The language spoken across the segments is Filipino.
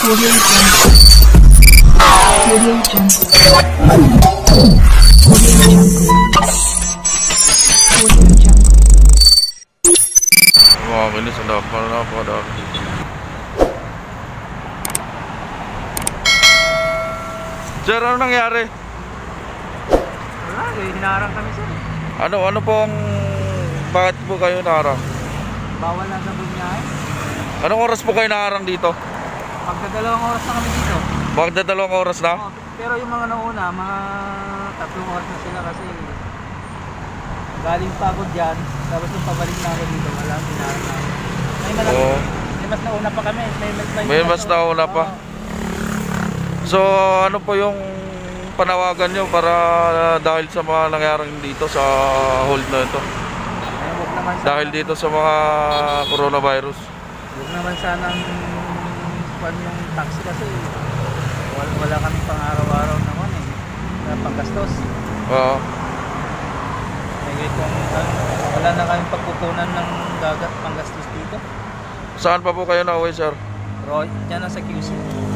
Audio Jungle. Audio Jungle. Audio Jungle. Audio Jungle. Wah, ini sudah pada. Sir, ano nangyari? Wala, hinarang kami sir. Ano pong, bakit po kayo naharang? Bawal na sa bunyahe. Anong oras po kayo naharang dito? Pagdadalawang oras na kami dito. Bakit na 2 oras na? Oh, pero yung mga nauna, mga 3 oras na sila kasi galing pagod dyan. Tapos yung pabalik na ako dito, wala, hinarang na ako. Oo. May mas nauna pa kami. May mas nauna pa. So ano po yung panawagan nyo para dahil sa mga nangyaring dito sa hold na ito? Dahil dito sa mga coronavirus. Huwag naman sanang pan yung taxi kasi wala kami pang araw-araw na kon eh. Na panggastos. Oo. Wala na kami pagkukunan ng panggastos dito. Saan pa po kayo na-uwi, sir? Roy, dyan sa QC.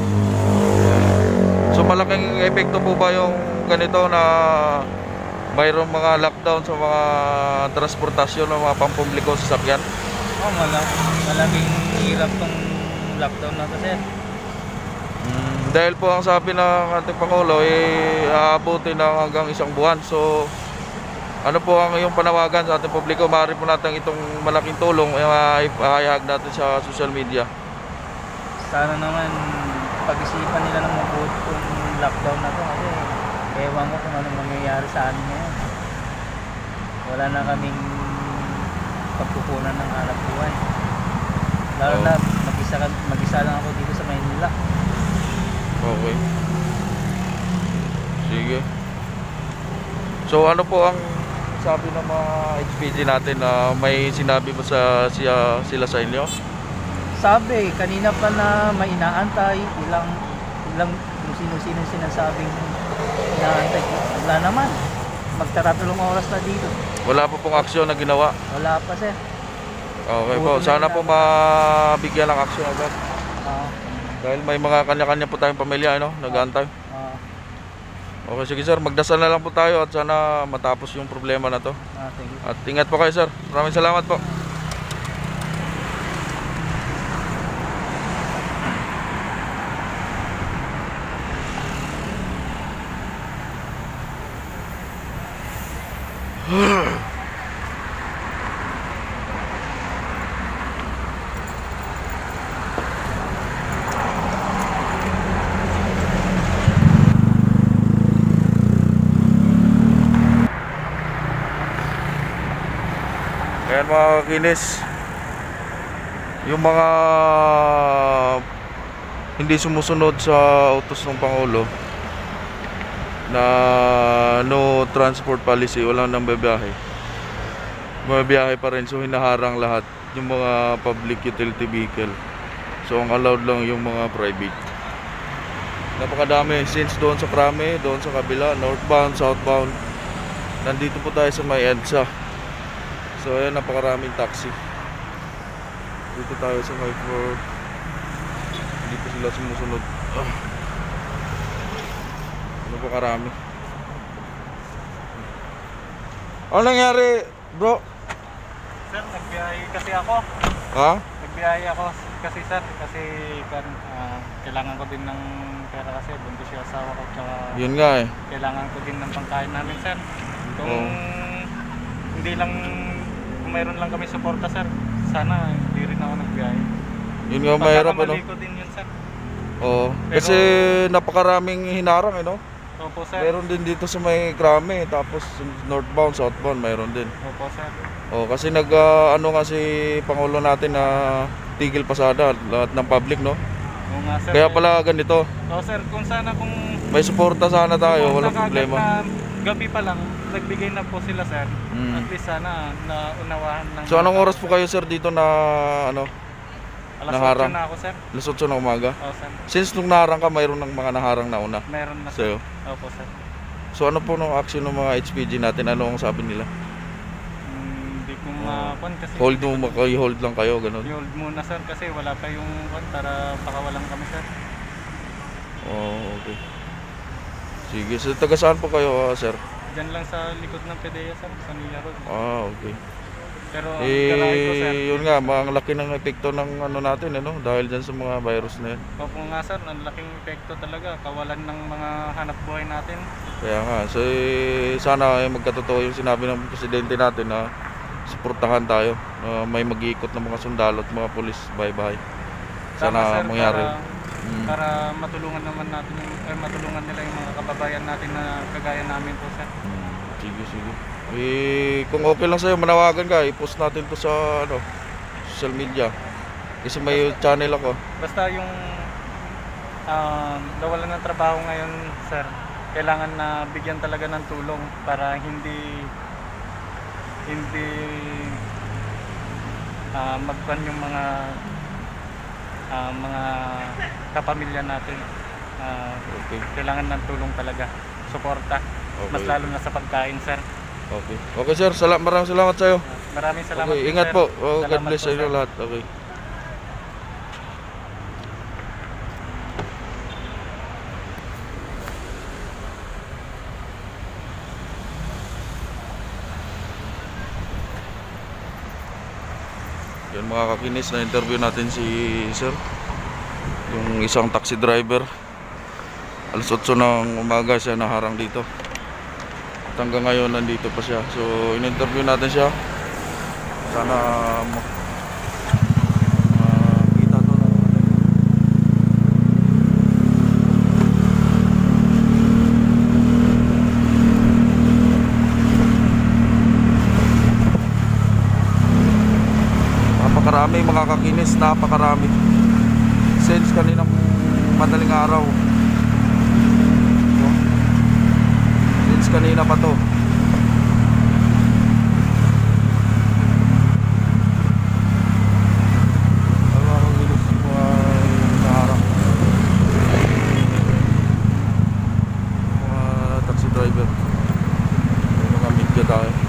So malaking epekto po ba yung ganito na mayroong mga lockdown sa mga transportasyon ng mga pampubliko sa sasakyan? Oh, malaking hirap tong lockdown na kasi. Dahil po ang sabi ng ating Pangulo aabutin na hanggang 1 buwan. So ano po ang iyong panawagan sa ating publiko? Maaari po natin itong malaking tulong ipahayag natin sa social media. Sana naman pag-isipan nila ng mabuti kung lockdown na to kasi ewan ko kung anong mangyayari sa amin ngayon. Wala na kaming pagkukunan ng hanap buhay. Lalo na mag-isa lang ako dito sa Maynila. Okay. Sige. So ano po ang sabi ng mga HPG natin na may sinabi ba sila sa inyo? Sabi, kanina pa na may inaantay, ilang kung sino-sino sinasabing inaantay. Wala naman. Magtatatulong oras na dito. Wala pa pong aksyon na ginawa? Wala pa sir. Okay po, sana po mabigyan ng aksyon agad. Dahil may mga kanya-kanya po tayong pamilya, ano, nag-aantay. Okay, sige sir, magdasal na lang po tayo at sana matapos yung problema na to. Thank you. At ingat po kayo sir. Maraming salamat po. Ayan mga kakinis, yung mga hindi sumusunod sa utos ng Pangulo na no transport policy, walang nang bibiyahe, mabibiyahe pa rin. So hinaharang lahat yung mga public utility vehicle. So ang allowed lang yung mga private. Napakadami, since doon sa Krame, doon sa kabila, northbound, southbound. Nandito po tayo sa may EDSA. So ayan, napakaraming taxi. Dito tayo sa may Ford. Dito sila sumusunod. Ano pa karami? Ano nangyari, bro? Sir, nagbiyahe kasi ako. Ha? Nagbiyahe ako kasi sir, kasi kailangan ko din ng pera kasi buntis yung asawa ko, tsaka Yun nga eh. kailangan ko din ng pangkain namin sir. Kung hindi lang, kung mayroon lang kami suporta sir, sana hindi rin ako nagbiyahe. Yun nga mahirap, ano? Pagkakamali ko din yun sir. Oo. Kasi napakaraming hinarang, ano? Opo sir. Meron din dito sa may Krame, tapos northbound, southbound, mayroon din. Opo sir. Oh, kasi ano nga si Pangulo natin na tigil pasada lahat ng public, no? Oo nga sir. Kaya pala ganito. Oo sir, kung sana kung May suporta sana tayo, walang kagad problema. na gabi pa lang, nagbigay na po sila sir. Mm. At least sana naunawahan ng So anong oras po kayo sir dito na ano? Alas naharang? 8 na ako sir. Alas 8 ng umaga? Oo sir. Since nung naharang ka, mayroon ng mga naharang na una Meron na sir. sa'yo. Opo sir. So ano po nung action ng mga HPG natin? Ano ang sabi nila? Hindi ko mapon kasi Hold mo, hold lang kayo, ganun. i-hold muna sir kasi wala pa yung para pakawalan kami sir. Oh, okay. Sige, so taga saan po kayo, sir? Diyan lang sa likod ng PDEA, sir, sa Nia Road. Okay. Pero ang galahe ko, sir, Yun nga, ang laki ng epekto ng ano natin, ano, dahil dyan sa mga virus na yun. opo nga, sir, ang laking epekto talaga, kawalan ng mga hanap buhay natin. Kaya nga, so sana magkatotoo yung sinabi ng presidente natin na suportahan tayo. May mag-iikot ng mga sundalo at mga pulis bahay-bahay. Tama, Sana sir, mangyari. para matulungan naman natin matulungan nila yung mga kababayan natin na kagaya namin po, sir. Sige, sige. Kung okay lang sa'yo, manawagan ka, i-post natin to sa ano, social media. Kasi may channel ako. Basta yung nawalan ng trabaho ngayon, sir, kailangan na bigyan talaga ng tulong para hindi magban yung mga kapamilya natin. Okay. Kailangan ng tulong talaga, suporta. Okay. Mas lalo na sa pagkain, sir. Okay. Okay, sir. Maraming salamat sa'yo. Maraming salamat Okay, po, ingat sir. po. God Salamat bless po, sa inyo sir. lahat. Okay. Yan mga kakinis, na interview natin si sir, yung isang taxi driver. Alas 8 ng umaga siya naharang dito. At hanggang ngayon nandito pa siya. So in-interview natin siya. Sana makita to ng napakarami mga kakinis, napakarami. Since kaninang madaling araw, since kanina pa to. Mga kakinis, mga naharap, mga taxi driver, mga media tayo.